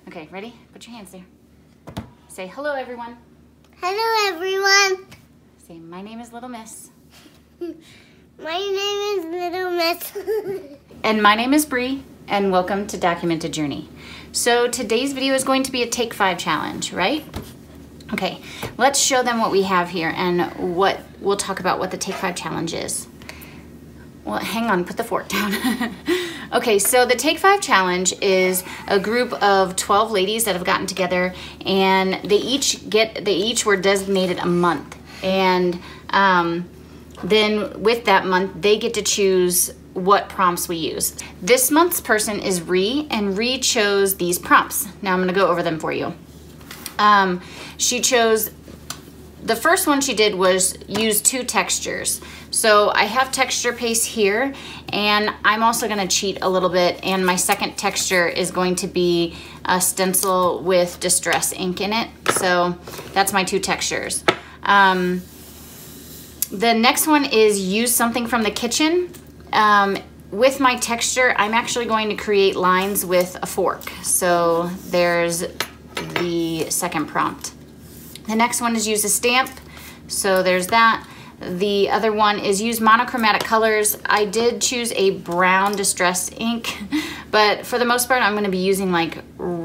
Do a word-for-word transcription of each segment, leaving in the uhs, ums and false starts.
Okay, ready? Put your hands there. Say hello, everyone. Hello, everyone. Say, my name is Little Miss. My name is Little Miss. And my name is Bree, and welcome to Documented Journey. So today's video is going to be a Take Five challenge, right? Okay, let's show them what we have here and what we'll talk about what the Take Five challenge is. Well, hang on, put the fork down. Okay, so the Take Five challenge is a group of twelve ladies that have gotten together, and they each get they each were designated a month, and um, then with that month they get to choose what prompts we use. This month's person is Ree, and Ree chose these prompts. Now I'm going to go over them for you. Um, she chose, the first one she did was use two textures. So I have texture paste here, and I'm also going to cheat a little bit, and my second texture is going to be a stencil with distress ink in it. So that's my two textures. Um, the next one is use something from the kitchen. Um, with my texture, I'm actually going to create lines with a fork. So there's the second prompt. The next one is use a stamp. So there's that. The other one is use monochromatic colors. I did choose a brown distress ink, but for the most part, I'm going to be using like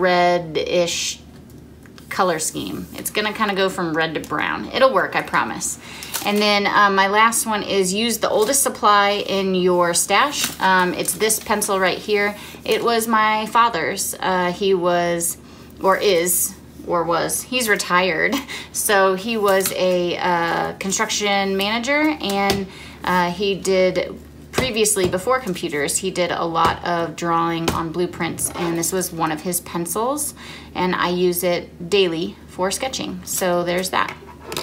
red-ish color scheme. It's going to kind of go from red to brown. It'll work, I promise. And then um, my last one is use the oldest supply in your stash. Um, it's this pencil right here. It was my father's. Uh, he was, or is, or was, he's retired. So he was a uh, construction manager, and uh, he did, previously before computers, he did a lot of drawing on blueprints, and this was one of his pencils, and I use it daily for sketching. So there's that.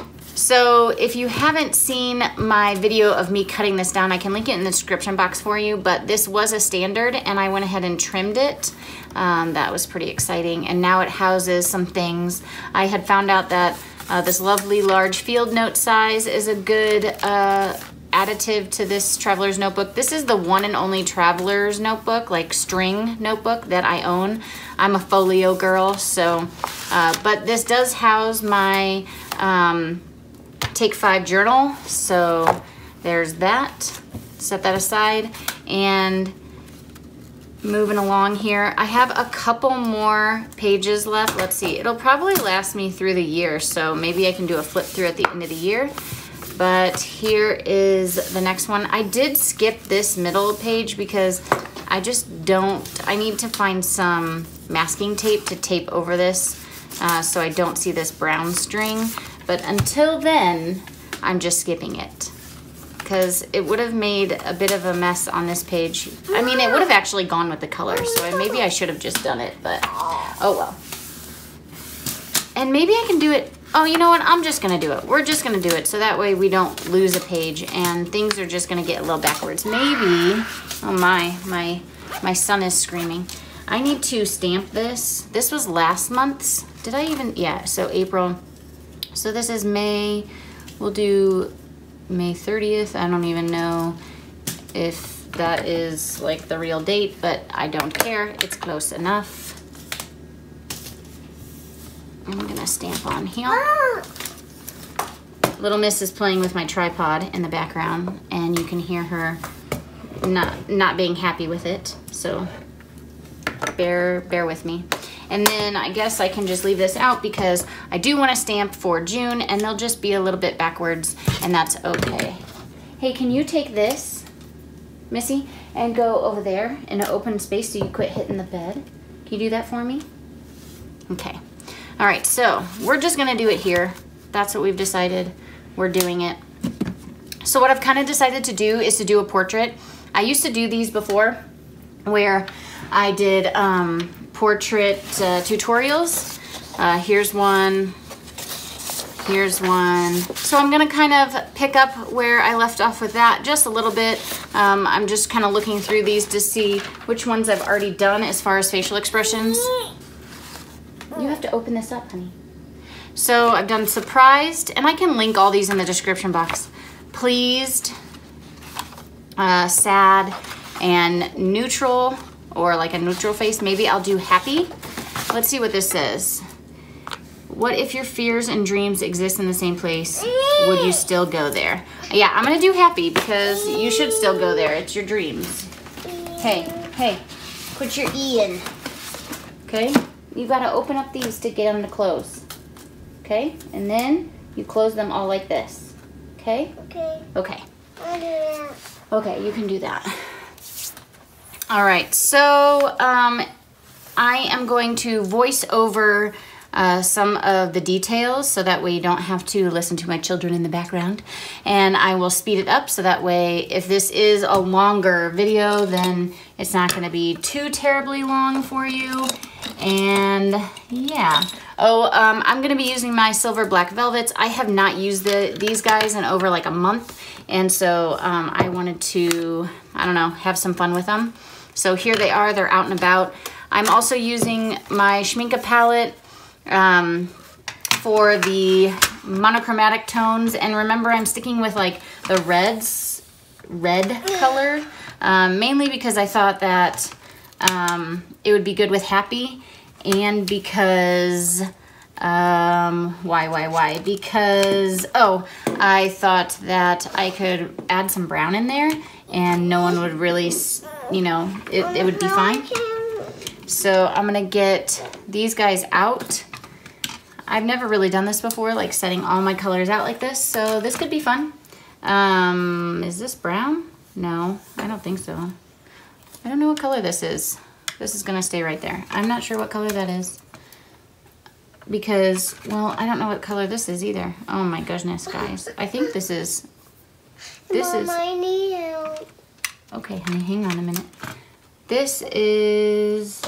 So if you haven't seen my video of me cutting this down, I can link it in the description box for you, but this was a standard and I went ahead and trimmed it. Um, that was pretty exciting, and now it houses some things. I had found out that uh, this lovely large field note size is a good uh, additive to this traveler's notebook. This is the one and only traveler's notebook, like string notebook, that I own. I'm a folio girl, so, uh, but this does house my um, Take Five journal, so there's that. Set that aside, and moving along here, I have a couple more pages left. Let's see, it'll probably last me through the year, so maybe I can do a flip through at the end of the year. But here is the next one. I did skip this middle page because I just don't, I need to find some masking tape to tape over this uh, so I don't see this brown string. But until then, I'm just skipping it because it would have made a bit of a mess on this page. I mean, it would have actually gone with the colors, so maybe I should have just done it, but oh well. And maybe I can do it, oh, you know what? I'm just gonna do it. We're just gonna do it so that way we don't lose a page and things are just gonna get a little backwards. Maybe, oh my, my, my son is screaming. I need to stamp this. This was last month's. Did I even, yeah, so April. So this is May, we'll do May thirtieth. I don't even know if that is like the real date, but I don't care, it's close enough. I'm gonna stamp on here. Little Miss is playing with my tripod in the background, and you can hear her not, not being happy with it, so bear, bear with me. And then I guess I can just leave this out because I do want to stamp for June, and they'll just be a little bit backwards, and that's okay. Hey, can you take this, Missy, and go over there in an open space so you quit hitting the bed? Can you do that for me? Okay. All right, so we're just going to do it here. That's what we've decided. We're doing it. So what I've kind of decided to do is to do a portrait. I used to do these before where I did um, portrait uh, tutorials. Uh, here's one, here's one. So I'm gonna kind of pick up where I left off with that just a little bit. Um, I'm just kind of looking through these to see which ones I've already done as far as facial expressions. You have to open this up, honey. So I've done surprised, and I can link all these in the description box. Pleased, uh, sad, and neutral, or like a neutral face. Maybe I'll do happy. let's see what this says. What if your fears and dreams exist in the same place? Would you still go there? Yeah, I'm gonna do happy because you should still go there. It's your dreams. Hey, hey, put your E in. Okay? You gotta open up these to get them to close. Okay? And then you close them all like this. Okay? Okay. Okay. I'll do that. Okay, you can do that. All right, so um, I am going to voice over uh, some of the details so that way you don't have to listen to my children in the background. And I will speed it up so that way if this is a longer video, then it's not gonna be too terribly long for you. And yeah. Oh, um, I'm gonna be using my Silver Black Velvets. I have not used the, these guys in over like a month. And so um, I wanted to, I don't know, have some fun with them. So here they are, they're out and about. I'm also using my Schmincke palette um, for the monochromatic tones. And remember, I'm sticking with like the reds, red color, um, mainly because I thought that um, it would be good with Happy, and because, um, why, why, why? Because, oh, I thought that I could add some brown in there and no one would really, you know, it, it would be fine. So I'm gonna get these guys out. I've never really done this before, like setting all my colors out like this, so this could be fun. Um, is this brown? No, I don't think so. I don't know what color this is. This is gonna stay right there. I'm not sure what color that is. Because, well, I don't know what color this is either. Oh my goodness, guys. I think this is, this Mom, is, I need help. okay, honey, hang on a minute. This is,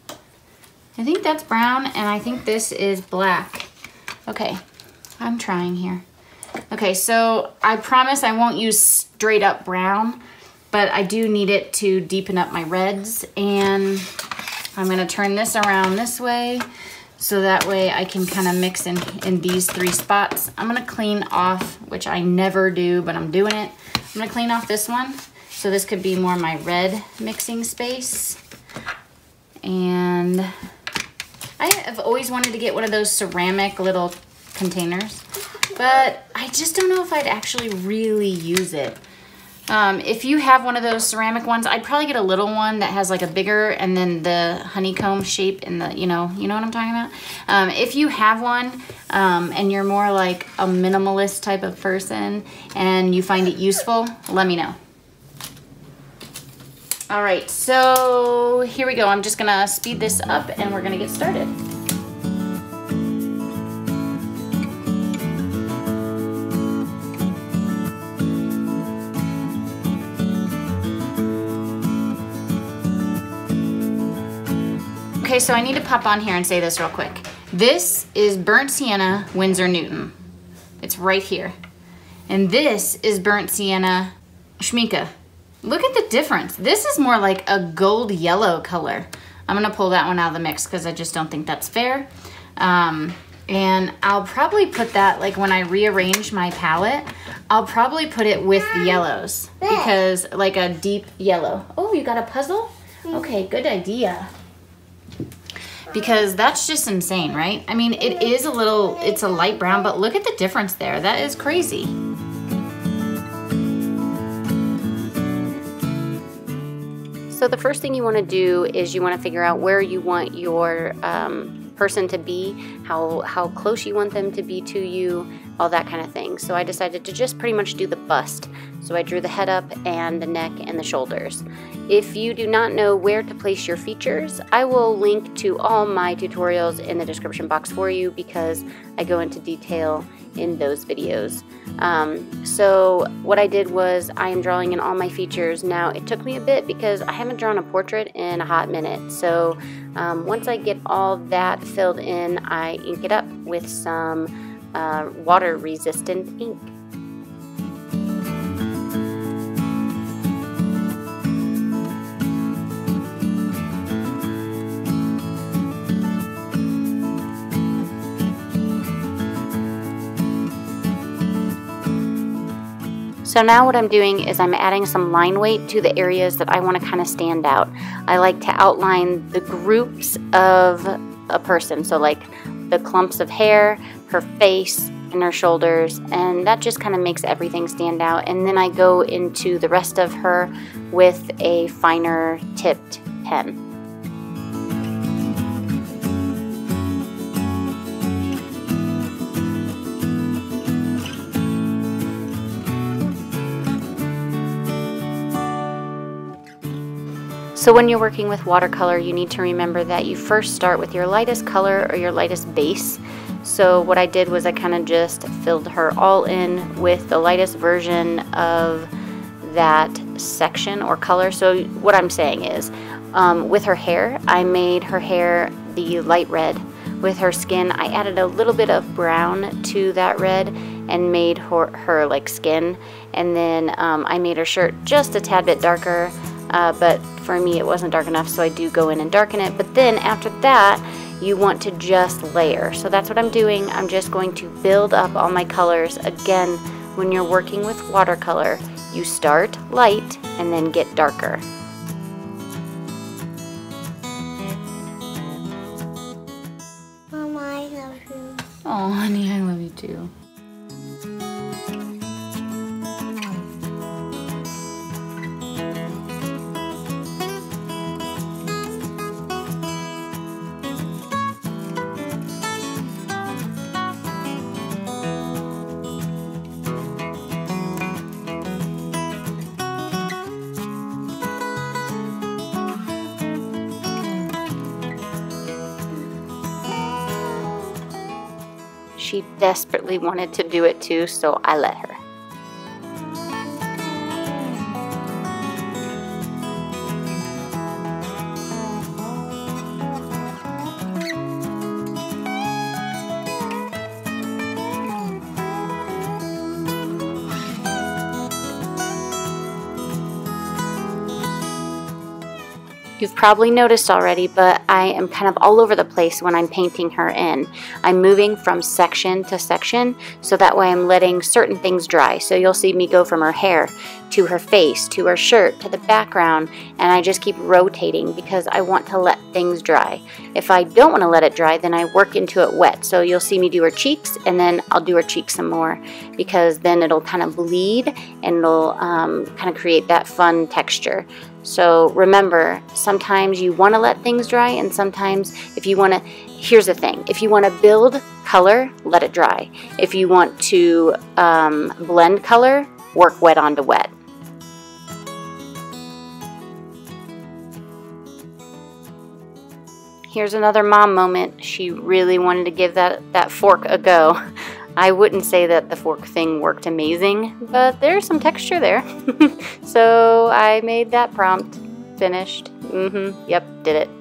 I think that's brown, and I think this is black. Okay, I'm trying here. Okay, so I promise I won't use straight up brown, but I do need it to deepen up my reds, and I'm gonna turn this around this way so that way I can kind of mix in, in these three spots. I'm gonna clean off, which I never do, but I'm doing it. I'm gonna clean off this one. So this could be more my red mixing space. And I have always wanted to get one of those ceramic little containers, but I just don't know if I'd actually really use it. Um, if you have one of those ceramic ones, I'd probably get a little one that has like a bigger and then the honeycomb shape in the, you know, you know what I'm talking about? Um, if you have one um, and you're more like a minimalist type of person and you find it useful, let me know. All right, so here we go. I'm just gonna speed this up and we're gonna get started. Okay, so I need to pop on here and say this real quick. This is Burnt Sienna Winsor Newton. It's right here. And this is Burnt Sienna Schmincke. Look at the difference. This is more like a gold yellow color. I'm gonna pull that one out of the mix because I just don't think that's fair. Um, and I'll probably put that, like when I rearrange my palette, I'll probably put it with the yellows because like a deep yellow. Oh, you got a puzzle? Okay, good idea. Because that's just insane, right? I mean, it is a little, it's a light brown, but look at the difference there. That is crazy. So the first thing you want to do is you want to figure out where you want your um, person to be, how, how close you want them to be to you, all that kind of thing. So I decided to just pretty much do the bust. So I drew the head up and the neck and the shoulders. If you do not know where to place your features, I will link to all my tutorials in the description box for you because I go into detail in those videos. Um, so what I did was I am drawing in all my features. Now it took me a bit because I haven't drawn a portrait in a hot minute. So um, once I get all that filled in, I ink it up with some uh, water resistant ink. So now what I'm doing is I'm adding some line weight to the areas that I want to kind of stand out. I like to outline the groups of a person. So like the clumps of hair, her face, and her shoulders, and that just kind of makes everything stand out. And then I go into the rest of her with a finer tipped pen. So when you're working with watercolor, you need to remember that you first start with your lightest color or your lightest base. So what I did was I kind of just filled her all in with the lightest version of that section or color. So what I'm saying is, um, with her hair, I made her hair the light red. With her skin, I added a little bit of brown to that red and made her, her like skin. And then um, I made her shirt just a tad bit darker, uh, but for me it wasn't dark enough, so I do go in and darken it. But then after that, you want to just layer. So that's what I'm doing. I'm just going to build up all my colors. Again, when you're working with watercolor, you start light and then get darker. Mama, I love you. Oh, honey, I love you too. She desperately wanted to do it too, so I let her. You've probably noticed already, but I am kind of all over the place when I'm painting her in. I'm moving from section to section, so that way I'm letting certain things dry. So you'll see me go from her hair to her face, to her shirt, to the background, and I just keep rotating because I want to let things dry. If I don't want to let it dry, then I work into it wet. So you'll see me do her cheeks, and then I'll do her cheeks some more, because then it'll kind of bleed and it'll um, kind of create that fun texture. So remember, sometimes you want to let things dry, and sometimes if you want to, here's the thing, if you want to build color, let it dry. If you want to um, blend color, work wet onto wet. Here's another mom moment. She really wanted to give that, that fork a go. I wouldn't say that the fork thing worked amazing, but there's some texture there. So I made that prompt. Finished. Mm-hmm. Yep, did it.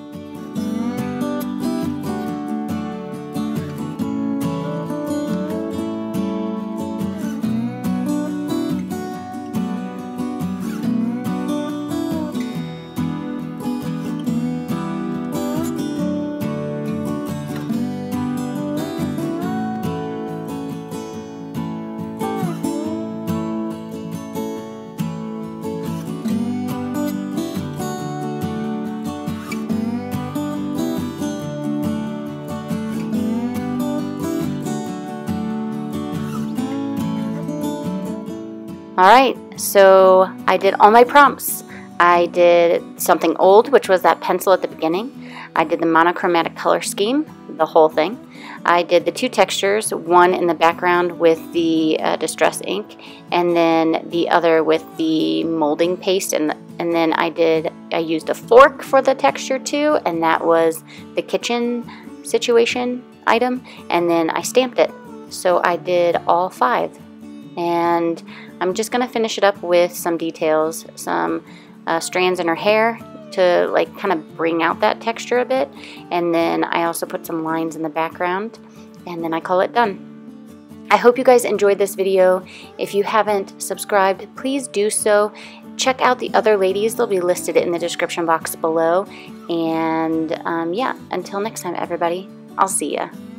Alright, so I did all my prompts. I did something old, which was that pencil at the beginning. I did the monochromatic color scheme, the whole thing. I did the two textures, one in the background with the uh, distress ink, and then the other with the molding paste, and and then I did, I used a fork for the texture too, and that was the kitchen situation item, and then I stamped it. So I did all five. And I'm just going to finish it up with some details, some uh, strands in her hair to like kind of bring out that texture a bit, and then I also put some lines in the background, and then I call it done. I hope you guys enjoyed this video. If you haven't subscribed, please do so. Check out the other ladies, they'll be listed in the description box below, and um, yeah, until next time everybody, I'll see ya.